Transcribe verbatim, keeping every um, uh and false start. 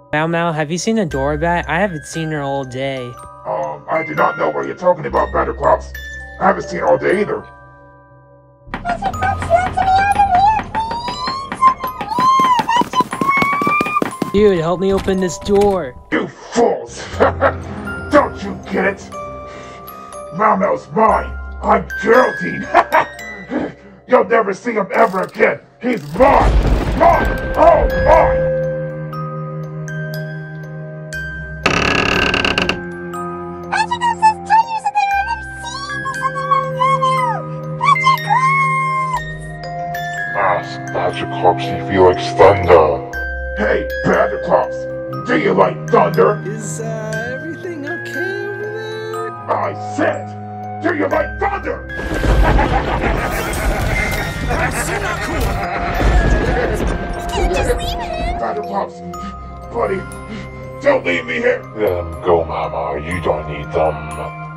Mau Mau, have you seen the Dora I haven't seen her all day. Um, I do not know what you're talking about, Badgerclops. I haven't seen her all day either. Dude, help me open this door. You fools! Don't you get it? Mau Mau's mine. I'm Geraldine. You'll never see him ever again. He's mine. Mine. Oh, mine. Badgerclops has told you something I've never seen. Something about Mau Mau. Badgerclops. Ask Badgerclops if he likes thunder. Hey, Badgerclops, do you like thunder? Is uh, everything okay over there? I said, do you like thunder? That's not cool. You can't just leave him. Badgerclops, buddy, don't leave me here. Let them go, Mama. You don't need them.